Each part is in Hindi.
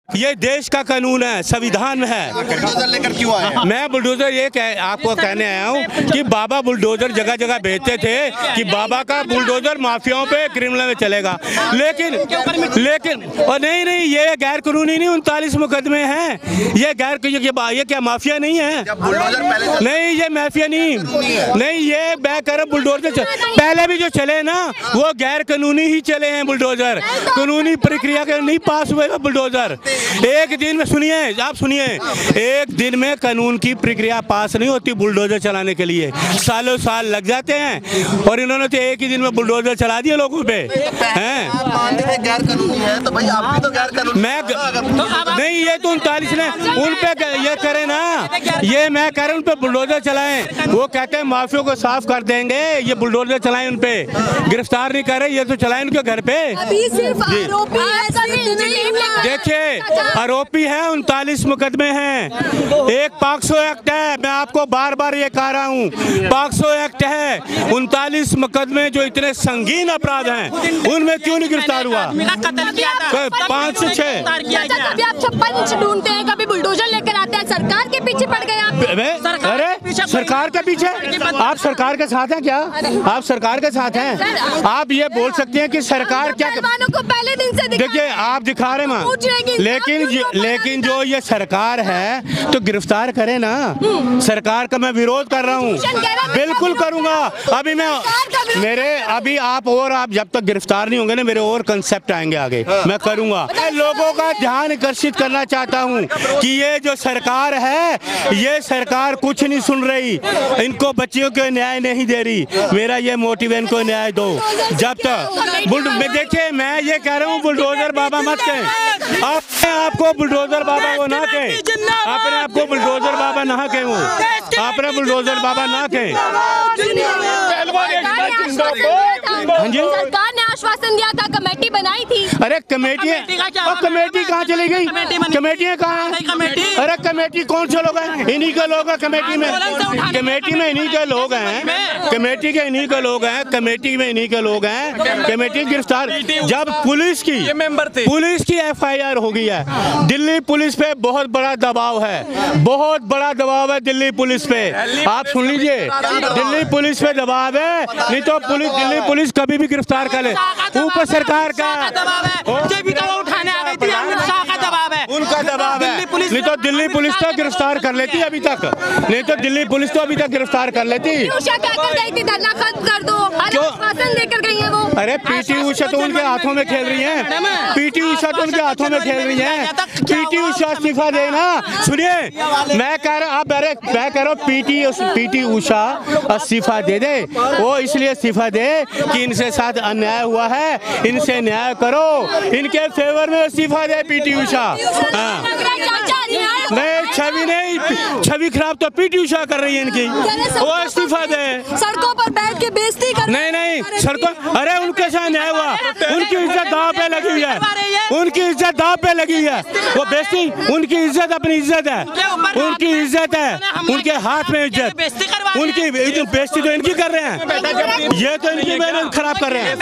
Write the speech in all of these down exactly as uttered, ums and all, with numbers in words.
ये देश का कानून है, संविधान में है। बुलडोजर लेकर क्यों आए हैं? मैं बुलडोजर ये कह, आपको कहने आया हूँ कि बाबा बुलडोजर जगह जगह भेजते थे कि बाबा का बुलडोजर माफियाओं पे क्रिमिनल में चलेगा, लेकिन लेकिन और नहीं नहीं ये गैर कानूनी नहीं, उनतालीस मुकदमे हैं। ये गैर ये, ये क्या माफिया नहीं है? बुलडोजर पहले नहीं ये माफिया नहीं नहीं ये मैं कह रहा बुलडोजर पहले भी जो चले ना वो गैर कानूनी ही चले हैं। बुलडोजर कानूनी प्रक्रिया के नहीं पास हुए बुलडोजर। एक दिन में सुनिए आप सुनिए एक दिन में कानून की प्रक्रिया पास नहीं होती बुलडोजर चलाने के लिए, सालों साल लग जाते हैं। और इन्होंने तो एक ही दिन में बुलडोजर चला दिए लोगों पे हैं। गैर कानूनी है तो भाई आप भी तो गैर कानूनी। मैं नहीं ये तो उनतालीस ने उन पे ये करे ना, ये मैं कह रहा हूँ उन पे बुलडोजर चलाएं। वो कहते हैं माफियों को साफ कर देंगे, ये बुलडोजर चलाएं, उन पे गिरफ्तार नहीं करे, ये तो चलाएं उनके घर पे। देखिए आरोपी है, उनतालीस मुकदमे हैं, एक पॉक्सो एक्ट है। मैं आपको बार बार ये कह रहा हूँ पॉक्सो एक्ट है। उनतालीस मुकदमे जो इतने संगीन अपराध हैं उनमें क्यों नहीं गिरफ्तार हुआ? पाँच से छह कभी आप छप्पन ढूंढते हैं, कभी बुलडोजर लेकर आते हैं, सरकार के पीछे पड़ गए आप। अरे सरकार के पीछे? आप सरकार के साथ हैं क्या? आप सरकार के साथ हैं? आप ये बोल सकते हैं कि सरकार क्या को पहले दिन से देखिए आप दिखा रहे हैं, लेकिन लेकिन जो ये सरकार है तो गिरफ्तार करे ना। सरकार का मैं विरोध कर रहा हूँ, बिल्कुल करूँगा। अभी मैं मेरे अभी आप और आप जब तक गिरफ्तार नहीं होंगे ना मेरे और कंसेप्ट आएंगे आगे, मैं करूँगा। लोगों का ध्यान आकर्षित करना चाहता हूँ कि ये जो सरकार है ये सरकार कुछ नहीं सुन रही, इनको बच्चियों को न्याय नहीं दे रही। मेरा ये मोटिव है, इनको न्याय दो। जब तक बुलडोजर देखिए मैं ये कह रहा हूँ बुलडोजर बाबा मत कहें, आपने आपको बुलडोजर बाबा वो ना कहें, आपने आपको बुलडोजर बाबा ना कहें, वो आपने बुलडोजर बाबा ना कहें। हाँ जी सरकार ने आश्वासन दिया था, कमेटी बनाई थी। अरे कमेटी कमेटी कहाँ चली गई? कमेटियाँ कहाँ हैं? अरे कमेटी कौन से लोग हैं? इन्हीं के लोग हैं कमेटी में। कमेटी में इन्हीं के लोग हैं, कमेटी के इन्हीं के लोग हैं, कमेटी में इन्हीं के लोग हैं। कमेटी गिरफ्तार जब पुलिस की पुलिस की एफ आई आर हो गई है, दिल्ली पुलिस पे बहुत बड़ा दबाव है, बहुत बड़ा दबाव है दिल्ली पुलिस पे। आप सुन लीजिए दिल्ली पुलिस पे दबाव है, नहीं तो पुलिस दिल्ली पुलिस कभी भी गिरफ्तार कर ले। ऊपर सरकार का उठाने आ गई थी, अमित शाह का दबाव है, उनका दबाव है। नहीं तो दिल्ली पुलिस तो गिरफ्तार कर लेती अभी तक, नहीं तो दिल्ली पुलिस तो अभी तक गिरफ्तार कर लेती। उषा क्या कर गई थी? धरना खत्म कर दो, आश्वासन देकर गई है वो। अरे पीटी उषा तो उनके हाथों में खेल रही है, पीटी उषा तो उनके हाथों में खेल रही है। पीटी उषा इस्तीफा देना। सुनिए मैं कह रहा अब अरे मैं कह रहा हूँ पीटी पीटी उषा इस्तीफा दे दे। वो इसलिए इस्तीफा दे कि इनसे साथ अन्याय हुआ है, इनसे न्याय करो, इनके फेवर में इस्तीफा दे पीटी उषा। हाँ नहीं छवि नहीं, छवि खराब तो पीटी उषा कर रही है इनकी, वो इस्तीफा दे। सड़कों पर बैठ के बेइज्जती कर नहीं नहीं सड़कों अरे उनके साथ न्याय हुआ, उनकी इज्जत दाव पे लगी हुई है, उनकी इज्जत दाव पे लगी हुई है। वो बेइज्जती उनकी इज्जत अपनी इज्जत है, उनकी इज्जत है, उनके हाथ में इज्जत, उनकी बेइज्जती तो इनकी कर रहे हैं, ये तो इनकी मेहनत खराब कर रहे हैं।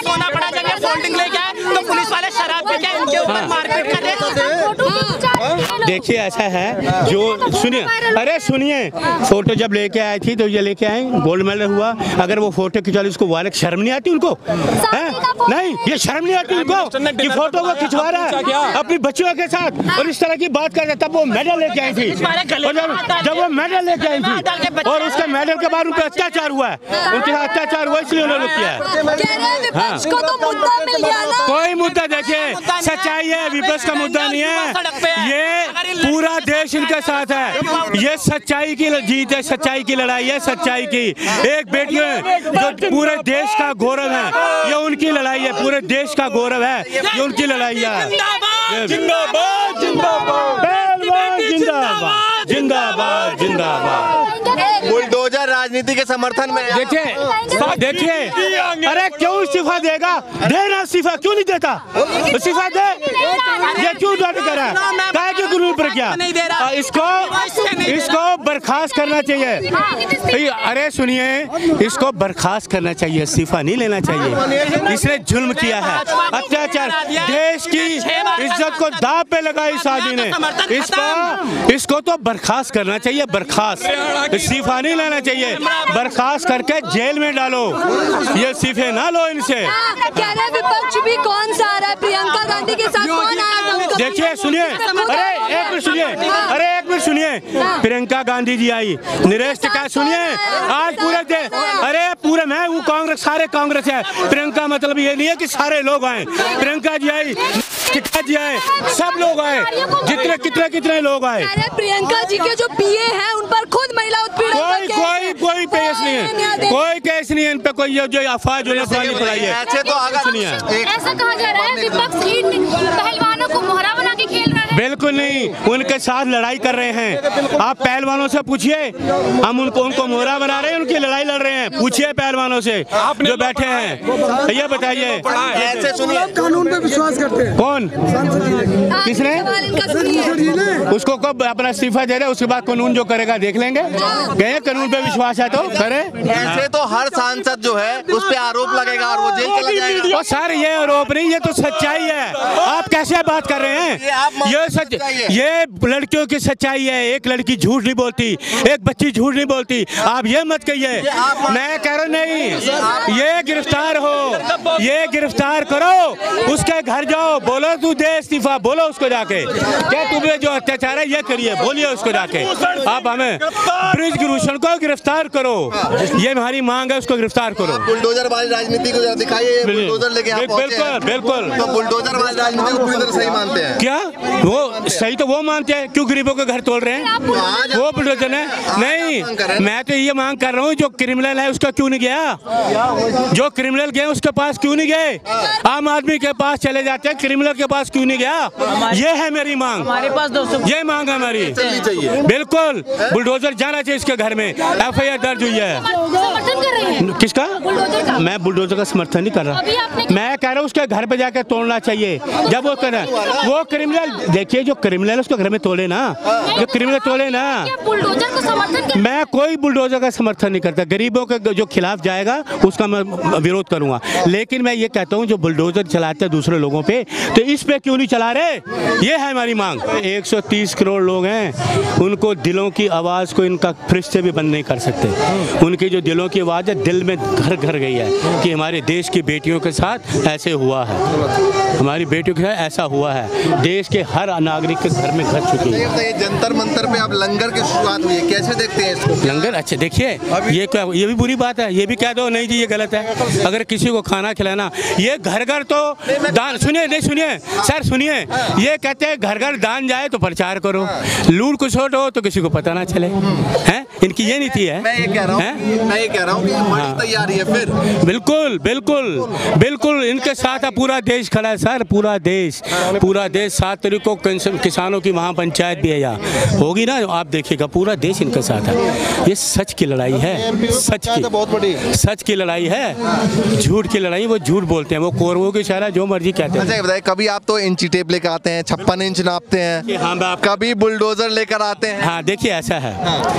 देखिए ऐसा है जो सुनिए अरे सुनिए फोटो जब लेके आई थी तो ये लेके आए गोल्ड मेडल हुआ, अगर वो फोटो खिंचवा ली उसको वाले शर्म नहीं आती उनको? है नहीं ये शर्म नहीं आती उनको कि फोटो को खिंचवा रहा है अपनी बच्चियों के साथ और इस तरह की बात कर रहे? तब वो मेडल लेके आई थी, और जब जब वो मेडल लेके आई थी और उसके मेडल के बाद उन पर अत्याचार हुआ है, उनके साथ अत्याचार हुआ इसलिए उन्होंने किया है। कोई मुद्दा देखिए सच्चाई है, विपक्ष का मुद्दा नहीं है, ये पूरा देश इनके साथ है, ये सच्चाई की जीत है, सच्चाई की लड़ाई है, सच्चाई की। एक बेटी है जो पूरे देश का गौरव है, ये उनकी लड़ाई है, पूरे देश का गौरव है, ये उनकी लड़ाई है। जिंदाबाद जिंदाबाद जिंदाबाद जिंदाबाद जिंदाबाद। बुलडोजर राजनीति के समर्थन में। देखिए देखिए अरे क्यों इस्तीफा देगा? देना इस्तीफा क्यों नहीं देता? इस्तीफा दे, ये क्यों डर कर रहा है? चुप रह गया। इसको इसको बर्खास्त करना चाहिए। अरे सुनिए, इसको बर्खास्त करना चाहिए, इस्तीफा नहीं लेना चाहिए। इसने जुल्म किया है, अत्याचार, देश की इज्जत को दांव पे लगा इस आदमी ने। इसको इसको तो बर्खास्त करना चाहिए, बर्खास्त, इस्तीफा नहीं लेना चाहिए। बर्खास्त करके जेल में डालो, ये इस्तीफे ना लो इनसे। कह रहे विपक्ष भी कौन सा आ रहा है, प्रियंका गांधी के साथ कौन आया? देखिए सुनिए, अरे एक मिनट सुनिए, अरे एक मिनट सुनिए, प्रियंका गांधी जी आई, नरेश टिकैत सुनिए, आज पूरे दे, अरे पूरे मैं वो कांग्रेस, सारे कांग्रेस है। प्रियंका मतलब ये नहीं है कि सारे लोग आए, प्रियंका जी आई, टिकैत जी आए, सब लोग आए, जितने कितने कितने लोग आए। अरे प्रियंका जी के जो पीए हैं उन पर खुद महिला उत्पीड़न कोई कोई कोई केस नहीं है, कोई केस नहीं है इन पे, कोई ये जो अफवाह जो फैलाई फैलाई है। ऐसे तो अगर सुनिए, ऐसा कहा जा रहा है विपक्ष ही पहलवानों को मोहरा बना के खेल रहा है। बिल्कुल नहीं, उनके साथ लड़ाई कर रहे हैं। आप पहलवानों से पूछिए, हम उनको उनको मोहरा बना रहे हैं, उनकी लड़ाई लड़ रहे हैं। पूछिए पहलवानों से जो बैठे हैं, ये बताइए। ऐसे सुनिए, कानून पे विश्वास करते हैं कौन, किसने, उसको कब अपना इस्तीफा दे रहे, उसके बाद कानून जो करेगा देख लेंगे। गए कानून पे विश्वास है तो करे। ऐसे तो हर सांसद जो है उस पे आरोप लगेगा और वो जेल चला जाएगा। और सर ये आरोप नहीं, ये तो सच्चाई है। आप कैसे बात कर रहे हैं? ये सच, ये लड़कियों की सच्चाई है। एक लड़की झूठ नहीं बोलती, एक बच्ची झूठ नहीं बोलती। आप ये मत कहिए, मैं कह रहा नहीं, ये गिरफ्तार हो, ये गिरफ्तार करो, उसके घर जाओ, बोलो तू दे इस्तीफा, बोलो उसको जाके, क्या तुम्हें जो अत्याचार है ये करिए, बोलिए उसको जाके। आप हमें ब्रिज भूषण को गिरफ्तार करो, ये हमारी मांग है, उसको गिरफ्तार करो। बुलडोजर वाली राजनीति को जरा दिखाइए, बुलडोजर लेके आप पहुंचे हैं। बिल्कुल बिल्कुल, तो बुलडोजर वाली राजनीति को पूरी तरह सही मानते हैं क्या? वो सही तो वो मानते हैं, क्यों गरीबों के घर तोड़ रहे हैं? वो बुलडोजर है नहीं, मैं तो ये मांग कर रहा हूँ, जो क्रिमिनल है उसका क्यों नहीं गया? जो क्रिमिनल गए उसके पास क्यों नहीं गए? आम आदमी के पास चले जाते हैं, क्रिमिनल के पास क्यों नहीं गया? ये है मेरी मांग, हमारे पास दोस्तों ये मांग है हमारी। बिल्कुल, बुलडोजर जाना चाहिए इसके घर में, एफ आई आर दर्ज हुई है। समर्थन कर रहे हैं किसका? बुलडोजर का। मैं बुलडोजर का समर्थन नहीं कर रहा, मैं कह रहा हूँ उसके घर पे जाकर तोड़ना चाहिए। जब वो कर वो क्रिमिनल, देखिए जो क्रिमिनल है उसके घर में तोड़े ना, जो क्रिमिनल तोड़े ना। बुलडोजर को समर्थन कर, मैं कोई बुलडोजर का समर्थन नहीं करता, गरीबों के जो खिलाफ जाएगा उसका मैं विरोध करूंगा। लेकिन मैं ये कहता हूँ जो बुलडोजर चलाते हैं दूसरे लोगों पे, तो इस पे क्यों नहीं चला रहे? ये है हमारी मांग। एक सौ तीस करोड़ लोग हैं, उनको दिलों की आवाज़ को इनका फरिश्ते भी बंद नहीं कर सकते। उनकी जो दिलों की आवाज़ है दिल में घर घर गई है कि हमारे देश की बेटियों के साथ ऐसे हुआ है, हमारी बेटियों के साथ ऐसा हुआ है, देश के हर नागरिक के घर में घट चुकी है। ये जंतर मंतर पे अब लंगर की शुरुआत हुई है, कैसे देखते हैं इसको? लंगर, अच्छा देखिए, ये क्या, ये भी बुरी बात है, ये भी कह दो नहीं जी ये गलत है। अगर किसी को खाना खिलाना, ये घर घर तो दान, सुनिए नहीं सुनिए सर सुनिए, ये कहते हैं घर घर दान जाए तो प्रचार करो, लूट कुछोट हो तो किसी को पता ना चले, हैं? इनकी ये नीति है। मैं ये कह रहा हूँ, मैं ये कह रहा हूँ बड़ी तैयारी है फिर। बिल्कुल बिल्कुल बिल्कुल, इनके साथ पूरा देश खड़ा है सर, पूरा देश, पूरा देश। सात तारीख को किसानों की महापंचायत भी है यहाँ, होगी ना, आप देखिएगा, पूरा देश इनके साथ है। ये सच की लड़ाई है, सच की, बहुत बड़ी सच की लड़ाई है, झूठ की लड़ाई। वो झूठ बोलते हैं, वो कौरवों की इशारा जो मर्जी कहते हैं। अच्छा बताइए, कभी आप तो इंची टेप लेकर आते हैं, छप्पन इंच नापते हैं, हाँ बाप, कभी बुलडोजर लेकर आते हैं। हाँ देखिए ऐसा है,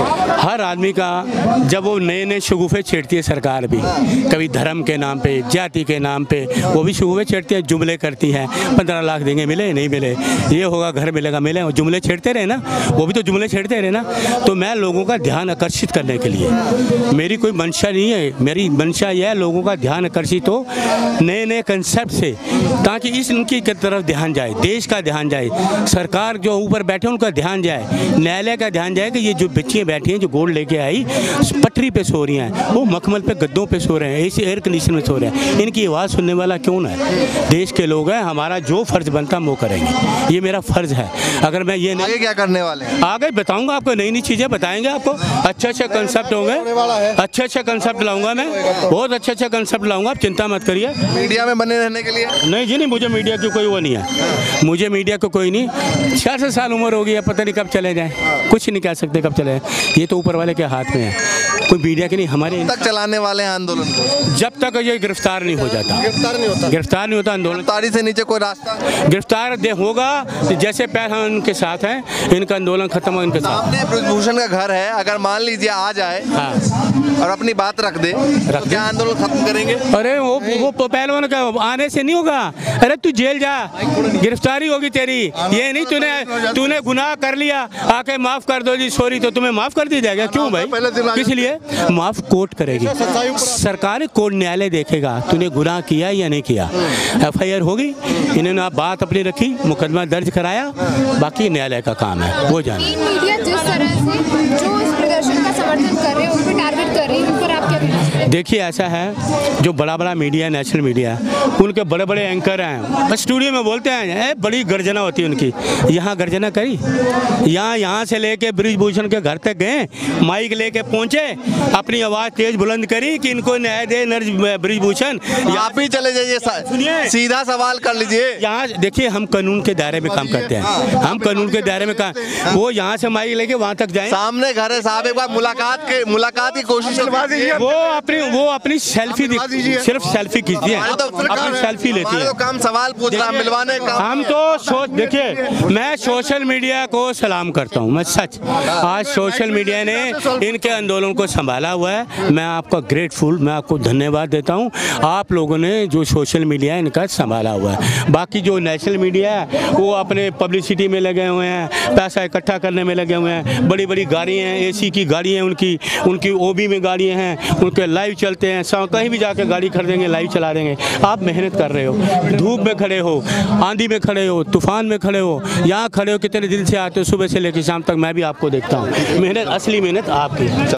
हर आदमी का जब वो नए नए शगुफे छेड़ती है सरकार भी, कभी धर्म के नाम पे, जाति के नाम पे, वो भी शगुफे छेड़ती है, जुमले करती हैं, पंद्रह लाख देंगे मिले नहीं मिले, ये होगा घर मिलेगा मिले, जुमले छेड़ते रहे ना, वो भी तो जुमले छेड़ते रहे ना। तो मैं लोगों का ध्यान आकर्षित करने के लिए, मेरी कोई मंशा नहीं है, मेरी मंशा यह है लोगों का ध्यान आकर्षित हो नए नए कंसेप्ट से, ताकि इस उनकी तरफ ध्यान जाए, देश का ध्यान जाए, सरकार जो ऊपर बैठे उनका ध्यान जाए, न्यायालय का ध्यान जाए कि ये जो बच्चियाँ बैठी हैं जो गोल्ड लेके आई पटरी पे सो रही हैं, वो मखमल पे गद्दों पे सो रहे हैं, ऐसे एयर कंडीशन में सो रहे हैं, इनकी आवाज़ सुनने वाला क्यों ना है? देश के लोग हैं, हमारा जो फर्ज बनता है वो करेंगे, ये मेरा फर्ज है। अगर मैं ये नहीं, आगे क्या करने वाले हैं? आगे बताऊंगा आपको, नई नई चीज़ें बताएंगे आपको, अच्छे अच्छे कंसेप्ट होंगे, अच्छे अच्छे कंसेप्ट लाऊंगा मैं, बहुत अच्छे अच्छे कंसेप्ट लाऊंगा, आप चिंता मत करिए। मीडिया में बने रहने के लिए? नहीं जी नहीं, मुझे मीडिया की कोई वो नहीं है, मुझे मीडिया को कोई नहीं, छियासठ साल उम्र हो गई है, पता नहीं कब चले जाएं, कुछ नहीं कह सकते कब चले जाएं, ये तो ऊपर वाले के हाथ में है। कोई मीडिया के नहीं, हमारे तक चलाने वाले हैं आंदोलन को, जब तक ये गिरफ्तार नहीं हो जाता, गिरफ्तार नहीं होता, गिरफ्तार नहीं होता आंदोलन, गिरफ्तारी से नीचे कोई रास्ता। गिरफ्तार दे होगा तो जैसे पैर हम उनके साथ हैं, इनका आंदोलन खत्म हो इनके साथ। सामने ब्रिजभूषण का घर है, अगर मान लीजिए आ जाए हाँ और अपनी बात रख दे, रख तो दे। क्या आंदोलन खत्म करेंगे? अरे वो वो पहलवान का आने से नहीं होगा। अरे तू जेल जा, गिरफ्तारी होगी तेरी। ये नहीं तूने तूने गुनाह कर लिया, आके माफ कर दो जी सॉरी, तो तुम्हें माफ कर दिया जाएगा? क्यों भाई, किस लिए माफ कोर्ट करेगी, सरकारी कोर्ट न्यायालय देखेगा तूने गुनाह किया या नहीं किया। एफ आई आर होगी, इन्होंने आप बात अपनी रखी, मुकदमा दर्ज कराया, बाकी न्यायालय का काम है, वो जाने। मीडिया जिस तरह से जो इस प्रदर्शन का समर्थन कर रहे हैं उन पर टारगेट कर रही है, उन पर आप क्या कहना चाहते हैं? देखिए ऐसा है, जो बड़ा बड़ा मीडिया, नेशनल मीडिया, उनके बड़े बड़े एंकर हैं, बस स्टूडियो में बोलते हैं, ए, बड़ी गर्जना होती है उनकी। यहाँ गर्जना करी, यहाँ यहाँ से लेके ब्रिजभूषण के घर तक गए, माइक लेके पहुँचे, अपनी आवाज़ तेज बुलंद करी कि इनको न्याय दे नर्ज ब्रिजभूषण। आप ही चले जाइए, सुनिए, सीधा सवाल कर लीजिए। यहाँ देखिए हम कानून के दायरे में काम करते हैं, हम कानून के दायरे में काम, वो यहाँ से माइक लेके वहाँ तक जाए, सामने घर है साहब, एक बार मुलाकात के मुलाकात की कोशिश कीजिए। वो अपनी वो अपनी सेल्फी, सिर्फ सेल्फी खींचती है, अपनी सेल्फी लेती है। तो काम सवाल पूछ रहा, मिलवाने का हम तो सोच, देखिए मैं सोशल मीडिया को सलाम करता हूँ, मैं सच, आज सोशल मीडिया ने इनके आंदोलन को संभाला हुआ है, मैं आपका ग्रेटफुल, मैं आपको धन्यवाद देता हूँ। आप लोगों ने जो सोशल मीडिया इनका संभाला हुआ है, बाकी जो नेशनल मीडिया है वो अपने पब्लिसिटी में लगे हुए हैं, पैसा इकट्ठा करने में लगे हुए हैं, बड़ी बड़ी गाड़ियाँ हैं, एसी की गाड़ी हैं उनकी, उनकी ओबी में गाड़ियाँ हैं, उनके लाइव चलते हैं, कहीं भी जाकर गाड़ी खरीदेंगे, लाइव चला देंगे। आप मेहनत कर रहे हो, धूप में खड़े हो, आंधी में खड़े हो, तूफान में खड़े हो, यहाँ खड़े हो, कितने दिन से आते हो, सुबह से लेकर शाम तक, मैं भी आपको देखता हूँ, मेहनत, असली मेहनत आपकी।